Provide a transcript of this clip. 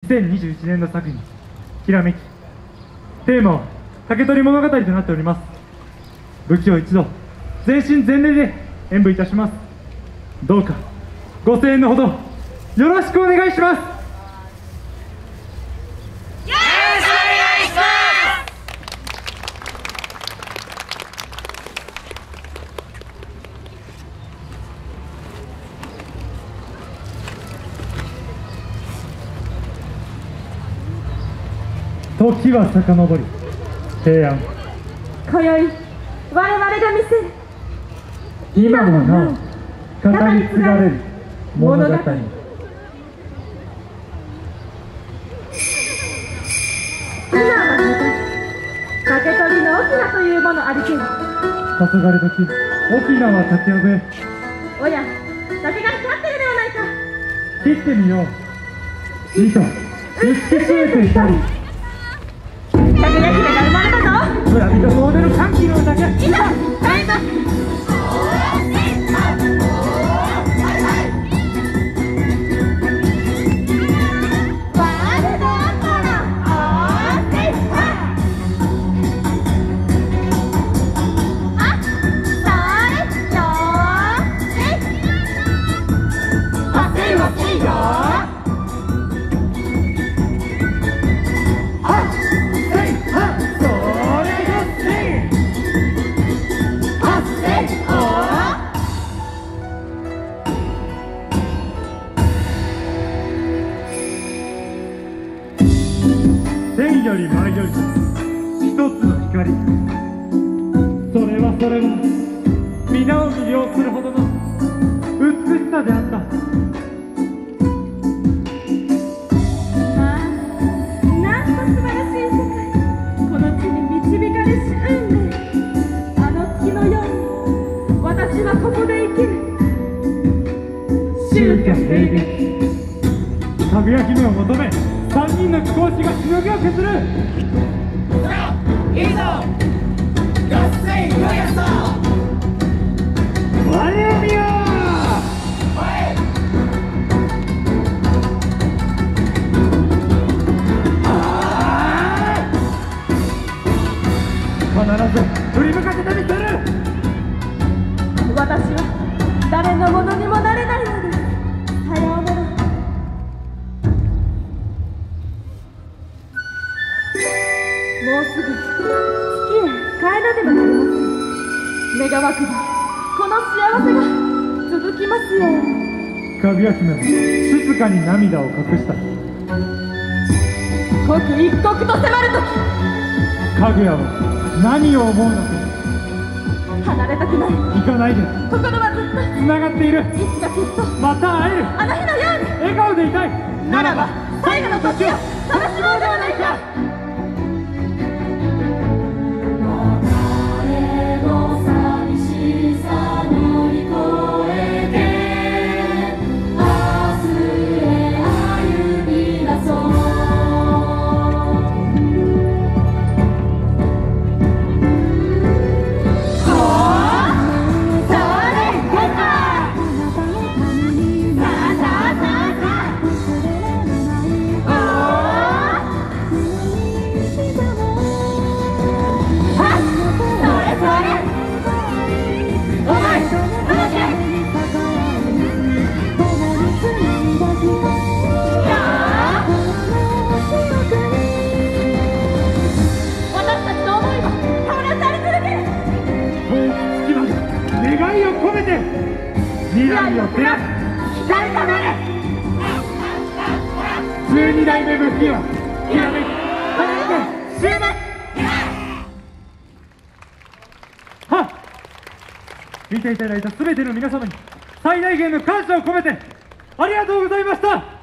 2021年の作品「ひらめき」。テーマは竹取物語となっております。武器を一度全身全霊で演舞いたします。どうかご声援のほどよろしくお願いします。時は遡り平安、 今宵我々が見せる今もなお語り継がれる物語。 今は竹取の翁というものありけり。 黄昏時翁は竹やぶへ。 おや、竹が光ってるではないか。 切ってみよう。いいと美しえていたり竹が姫が生まれたぞ。 村人総出の歓喜の宴。 いざ大ぞ。 天より舞より一つの光。それは皆を魅了するほどの美しさであった。 まあ、なんと素晴らしい世界。この地に導かれし運命。あの月のように私はここで生きる。 宗家平原、かぐや姫を求め3人の貴公子がしのぎを削る。 いいぞ合戦ファイト。 我を見よう。必ず振り向かせてみせる。 私は誰のものにもなれないのです。さようなら。もうすぐ月へ帰らねばなりません。願わくばこの幸せが続きますように。 かぐや姫は静かに涙を隠した。 刻一刻と迫るとき、 かぐやは何を思うのか。 離れたくない。 行かないで。 心はずっとつながっている。 いつかきっとまた会える。 あの日のように。 笑顔でいたい。 ならば最後の時を楽しもうではないか。 願いを込めて未来を照らす光となれ。 12代目武器はひらめき終末。はっ、見ていただいた全ての皆様に最大限の感謝を込めてありがとうございました。